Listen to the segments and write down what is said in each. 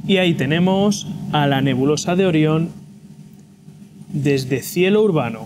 Y ahí tenemos a la nebulosa de Orión desde cielo urbano.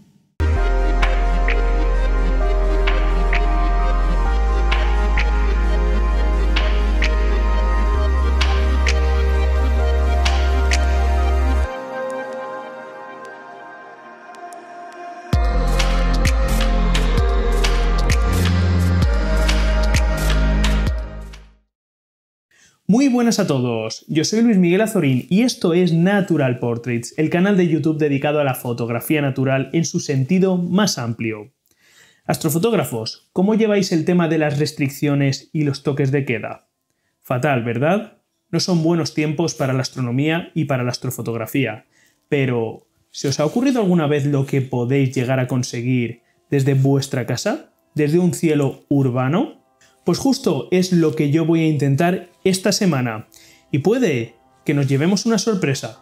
Muy buenas a todos, yo soy Luis Miguel Azorín y esto es Natural Portraits, el canal de YouTube dedicado a la fotografía natural en su sentido más amplio. Astrofotógrafos, ¿cómo lleváis el tema de las restricciones y los toques de queda? Fatal, ¿verdad? No son buenos tiempos para la astronomía y para la astrofotografía, pero ¿se os ha ocurrido alguna vez lo que podéis llegar a conseguir desde vuestra casa? ¿Desde un cielo urbano? Pues justo es lo que yo voy a intentar esta semana, y puede que nos llevemos una sorpresa.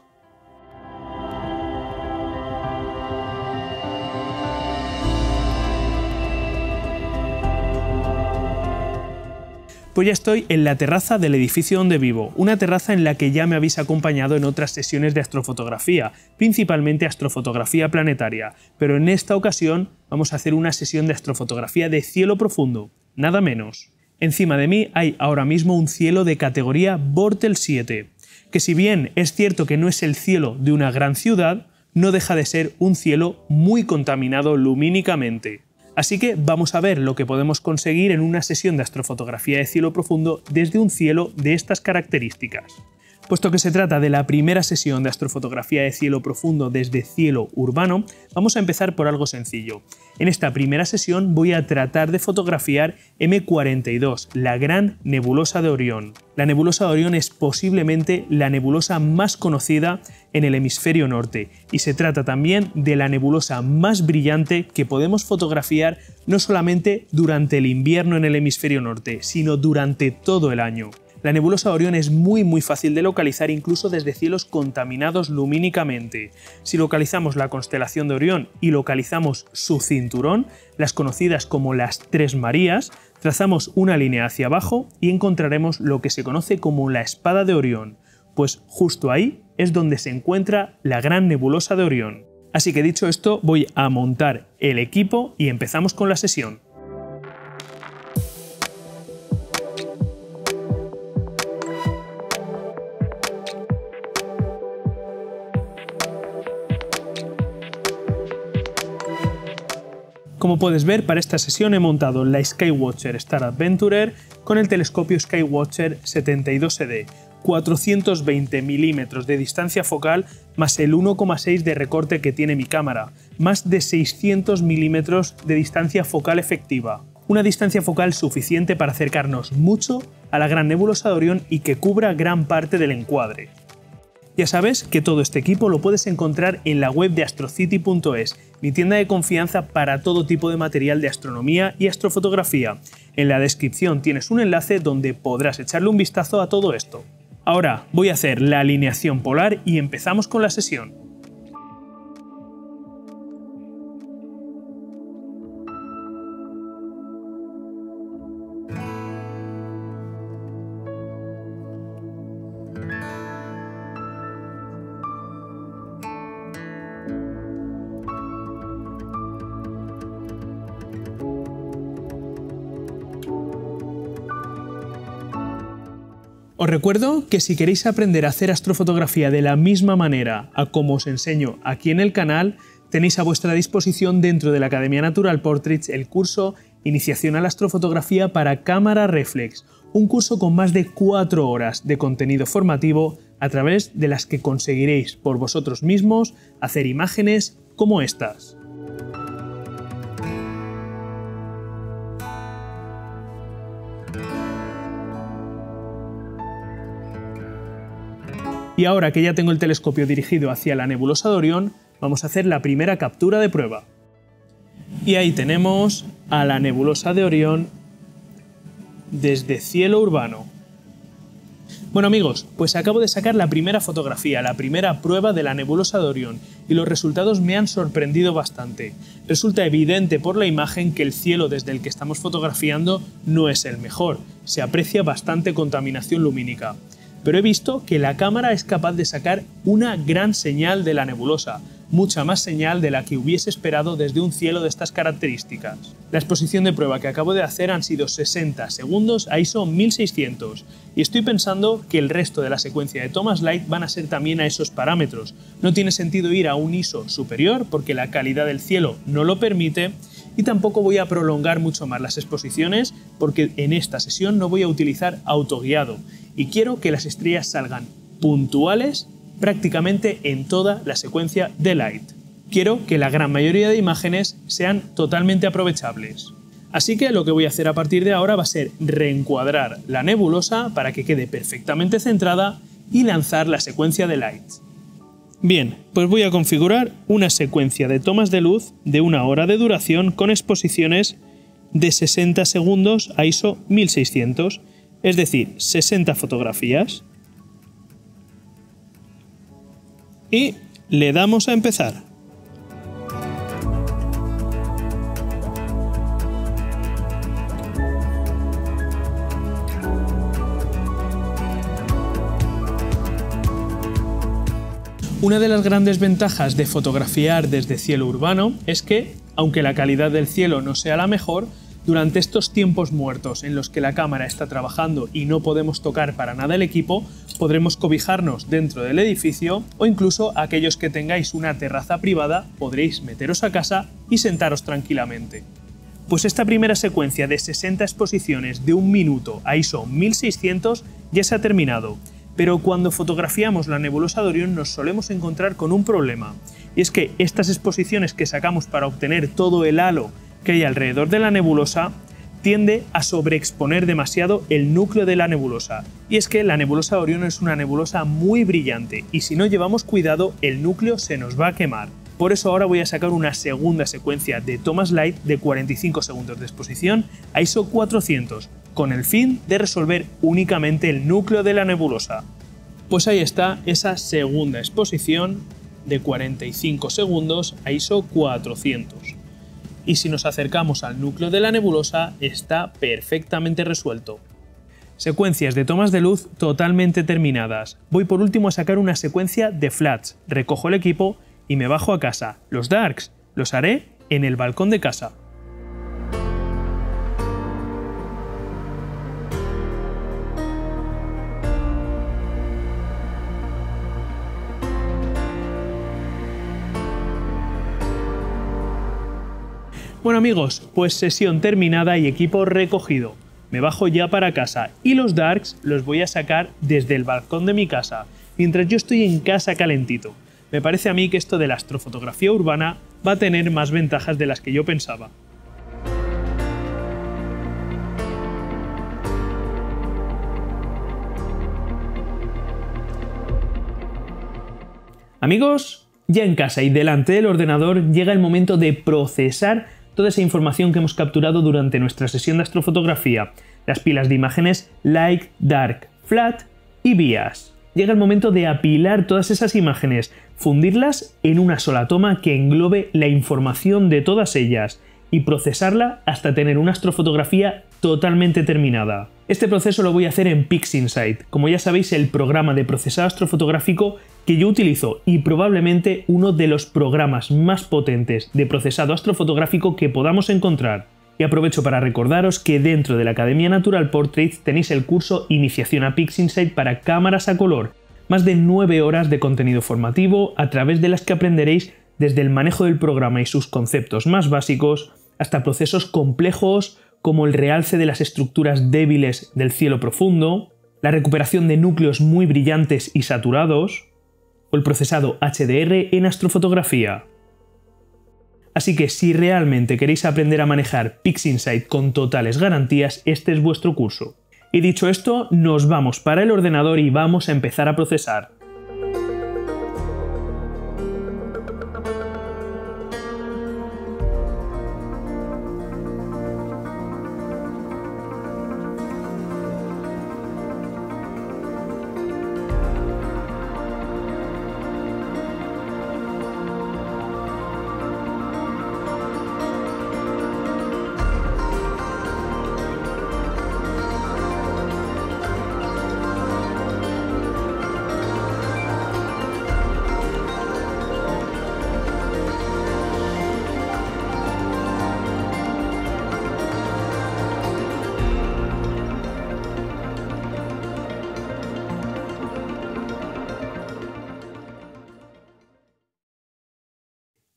Pues ya estoy en la terraza del edificio donde vivo, una terraza en la que ya me habéis acompañado en otras sesiones de astrofotografía, principalmente astrofotografía planetaria, pero en esta ocasión vamos a hacer una sesión de astrofotografía de cielo profundo, nada menos. Encima de mí hay ahora mismo un cielo de categoría Bortle 7, que si bien es cierto que no es el cielo de una gran ciudad, no deja de ser un cielo muy contaminado lumínicamente. Así que vamos a ver lo que podemos conseguir en una sesión de astrofotografía de cielo profundo desde un cielo de estas características. Puesto que se trata de la primera sesión de astrofotografía de cielo profundo desde cielo urbano, vamos a empezar por algo sencillo. En esta primera sesión voy a tratar de fotografiar M42, la gran nebulosa de Orión. La nebulosa de Orión es posiblemente la nebulosa más conocida en el hemisferio norte y se trata también de la nebulosa más brillante que podemos fotografiar no solamente durante el invierno en el hemisferio norte, sino durante todo el año. La nebulosa de Orión es muy fácil de localizar incluso desde cielos contaminados lumínicamente. Si localizamos la constelación de Orión y localizamos su cinturón, las conocidas como las Tres Marías, trazamos una línea hacia abajo y encontraremos lo que se conoce como la espada de Orión, pues justo ahí es donde se encuentra la gran nebulosa de Orión. Así que dicho esto, voy a montar el equipo y empezamos con la sesión. Como puedes ver, para esta sesión he montado la Skywatcher Star Adventurer con el telescopio Skywatcher 72ED, 420 milímetros de distancia focal más el 1,6 de recorte que tiene mi cámara, más de 600 milímetros de distancia focal efectiva. Una distancia focal suficiente para acercarnos mucho a la gran nebulosa de Orión y que cubra gran parte del encuadre. Ya sabes que todo este equipo lo puedes encontrar en la web de astrocity.es, mi tienda de confianza para todo tipo de material de astronomía y astrofotografía. En la descripción tienes un enlace donde podrás echarle un vistazo a todo esto. Ahora voy a hacer la alineación polar y empezamos con la sesión. Os recuerdo que si queréis aprender a hacer astrofotografía de la misma manera a como os enseño aquí en el canal, tenéis a vuestra disposición dentro de la Academia Natural Portraits el curso Iniciación a la Astrofotografía para Cámara Reflex, un curso con más de 4 horas de contenido formativo a través de las que conseguiréis por vosotros mismos hacer imágenes como estas. Y ahora que ya tengo el telescopio dirigido hacia la nebulosa de Orión, vamos a hacer la primera captura de prueba. Y ahí tenemos a la nebulosa de Orión desde cielo urbano. Bueno amigos, pues acabo de sacar la primera fotografía, la primera prueba de la nebulosa de Orión, y los resultados me han sorprendido bastante. Resulta evidente por la imagen que el cielo desde el que estamos fotografiando no es el mejor, se aprecia bastante contaminación lumínica. pero he visto que la cámara es capaz de sacar una gran señal de la nebulosa, mucha más señal de la que hubiese esperado desde un cielo de estas características. La exposición de prueba que acabo de hacer han sido 60 segundos a ISO 1600 y estoy pensando que el resto de la secuencia de tomas light van a ser también a esos parámetros. No tiene sentido ir a un ISO superior porque la calidad del cielo no lo permite y tampoco voy a prolongar mucho más las exposiciones porque en esta sesión no voy a utilizar autoguiado y quiero que las estrellas salgan puntuales prácticamente en toda la secuencia de light. Quiero que la gran mayoría de imágenes sean totalmente aprovechables. Así que lo que voy a hacer a partir de ahora va a ser reencuadrar la nebulosa para que quede perfectamente centrada y lanzar la secuencia de light. Bien, pues voy a configurar una secuencia de tomas de luz de 1 hora de duración con exposiciones de 60 segundos a ISO 1600, es decir, 60 fotografías. Y le damos a empezar. Una de las grandes ventajas de fotografiar desde cielo urbano es que, aunque la calidad del cielo no sea la mejor, durante estos tiempos muertos en los que la cámara está trabajando y no podemos tocar para nada el equipo, podremos cobijarnos dentro del edificio o incluso aquellos que tengáis una terraza privada podréis meteros a casa y sentaros tranquilamente. Pues esta primera secuencia de 60 exposiciones de 1 minuto a ISO 1600 ya se ha terminado, pero cuando fotografiamos la nebulosa de Orión nos solemos encontrar con un problema, y es que estas exposiciones que sacamos para obtener todo el halo que hay alrededor de la nebulosa tiende a sobreexponer demasiado el núcleo de la nebulosa. Y es que la nebulosa de Orión es una nebulosa muy brillante y si no llevamos cuidado el núcleo se nos va a quemar. Por eso ahora voy a sacar una segunda secuencia de tomas light de 45 segundos de exposición a ISO 400 con el fin de resolver únicamente el núcleo de la nebulosa. Pues ahí está esa segunda exposición de 45 segundos a ISO 400. Y si nos acercamos al núcleo de la nebulosa está perfectamente resuelto. Secuencias de tomas de luz totalmente terminadas. Voy por último a sacar una secuencia de flats, recojo el equipo y me bajo a casa. Los darks los haré en el balcón de casa. Bueno amigos, pues sesión terminada y equipo recogido. Me bajo ya para casa y los darks los voy a sacar desde el balcón de mi casa, mientras yo estoy en casa calentito. Me parece a mí que esto de la astrofotografía urbana va a tener más ventajas de las que yo pensaba. Amigos, ya en casa y delante del ordenador llega el momento de procesar toda esa información que hemos capturado durante nuestra sesión de astrofotografía, las pilas de imágenes Light, Dark, Flat y Bias. Llega el momento de apilar todas esas imágenes, fundirlas en una sola toma que englobe la información de todas ellas y procesarla hasta tener una astrofotografía totalmente terminada. Este proceso lo voy a hacer en PixInsight, como ya sabéis, el programa de procesado astrofotográfico que yo utilizo y probablemente uno de los programas más potentes de procesado astrofotográfico que podamos encontrar. Y aprovecho para recordaros que dentro de la Academia Natural Portraits tenéis el curso Iniciación a PixInsight para cámaras a color, más de 9 horas de contenido formativo a través de las que aprenderéis desde el manejo del programa y sus conceptos más básicos hasta procesos complejos como el realce de las estructuras débiles del cielo profundo, la recuperación de núcleos muy brillantes y saturados, o el procesado HDR en astrofotografía. Así que si realmente queréis aprender a manejar PixInsight con totales garantías, este es vuestro curso. Y dicho esto, nos vamos para el ordenador y vamos a empezar a procesar.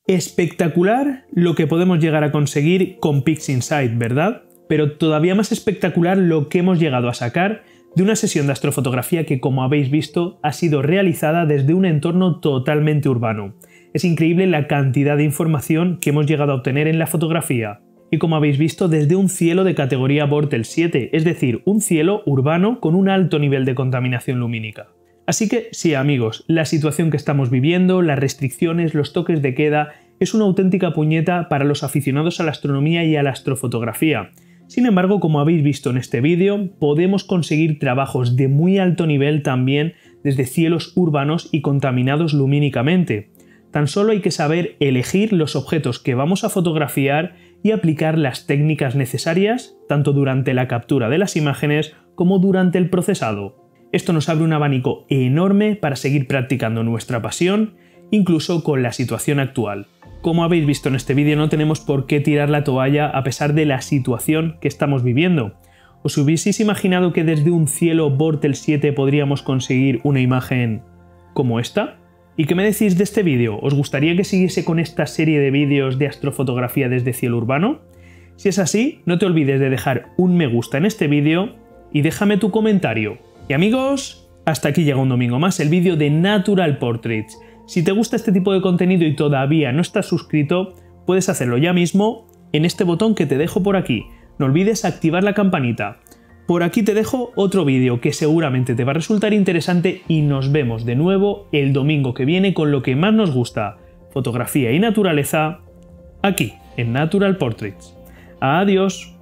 Espectacular lo que podemos llegar a conseguir con PixInsight, ¿verdad? Pero todavía más espectacular lo que hemos llegado a sacar de una sesión de astrofotografía que, como habéis visto, ha sido realizada desde un entorno totalmente urbano. Es increíble la cantidad de información que hemos llegado a obtener en la fotografía. Y como habéis visto, desde un cielo de categoría Bortle 7, es decir, un cielo urbano con un alto nivel de contaminación lumínica. Así que sí, amigos, la situación que estamos viviendo, las restricciones, los toques de queda, es una auténtica puñeta para los aficionados a la astronomía y a la astrofotografía. Sin embargo, como habéis visto en este vídeo, podemos conseguir trabajos de muy alto nivel también desde cielos urbanos y contaminados lumínicamente. Tan solo hay que saber elegir los objetos que vamos a fotografiar y aplicar las técnicas necesarias, tanto durante la captura de las imágenes como durante el procesado. Esto nos abre un abanico enorme para seguir practicando nuestra pasión, incluso con la situación actual. Como habéis visto en este vídeo, no tenemos por qué tirar la toalla a pesar de la situación que estamos viviendo. ¿Os hubieseis imaginado que desde un cielo Bortle 7 podríamos conseguir una imagen como esta? ¿Y qué me decís de este vídeo? ¿Os gustaría que siguiese con esta serie de vídeos de astrofotografía desde cielo urbano? Si es así, no te olvides de dejar un me gusta en este vídeo y déjame tu comentario. Y amigos, hasta aquí llega un domingo más el vídeo de Natural Portraits. Si te gusta este tipo de contenido y todavía no estás suscrito, puedes hacerlo ya mismo en este botón que te dejo por aquí. No olvides activar la campanita. Por aquí te dejo otro vídeo que seguramente te va a resultar interesante y nos vemos de nuevo el domingo que viene con lo que más nos gusta, fotografía y naturaleza, aquí en Natural Portraits. Adiós.